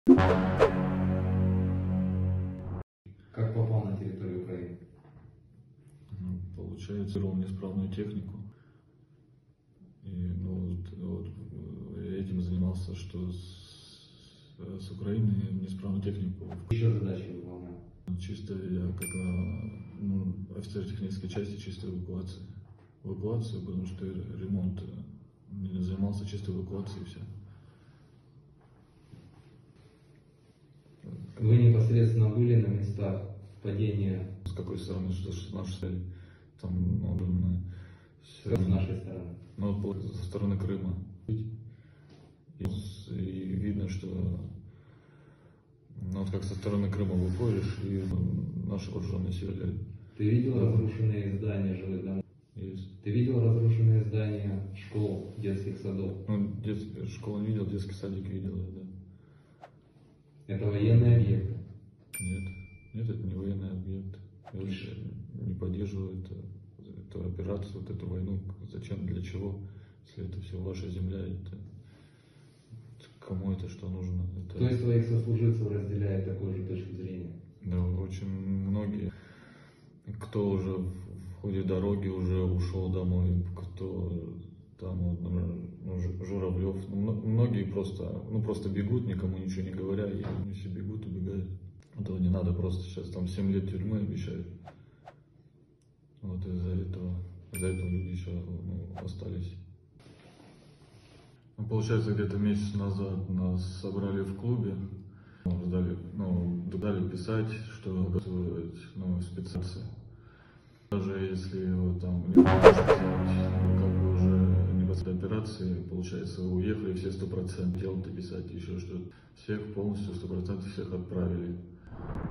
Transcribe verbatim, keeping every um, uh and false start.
Как попал на территорию Украины? Получается, брал неисправную технику. И ну, вот, вот, этим занимался, что с, с Украины неисправную технику. Еще задачи выполнял? Чисто я как на ну, офицер технической части, чисто эвакуация. Эвакуацию, потому что ремонт не занимался чисто эвакуацией и все. Вы непосредственно были на местах падения? С какой стороны, что с нашей стороны? Там, ну, с нашей стороны. Ну, со стороны Крыма. И, и видно, что ну, вот как со стороны Крыма выходишь, и наши вооруженные силы. Ты видел разрушенные здания жилых домов? Есть. Ты видел разрушенные здания школ, детских садов? Ну, детский, школу не видел, детский садик видел, да. Это военные объекты? Нет, нет, это не военный объект. Я вообще не поддерживаю это, эту операцию, вот эту войну. Зачем, для чего? Если это все ваша земля, это кому это что нужно? Это... Кто из твоих сослуживцев разделяет такую же точку зрения? Да, очень многие. Кто уже в ходе дороги уже ушел домой, кто там, вот, ну, Журавлев, ну, многие просто, ну, просто бегут, никому ничего не говоря, и они все бегут, убегают. Этого не надо, просто сейчас там семь лет тюрьмы обещают. Вот из-за этого, из-за этого люди еще ну, остались. Ну, получается, где-то месяц назад нас собрали в клубе, дали, ну, дали писать, что готовят ну, спецоперации. Даже если вот, там не можешь сделать, как бы уже не после операции, получается, вы уехали все сто процентов, делать, писать еще что-то. Всех полностью сто процентов всех отправили.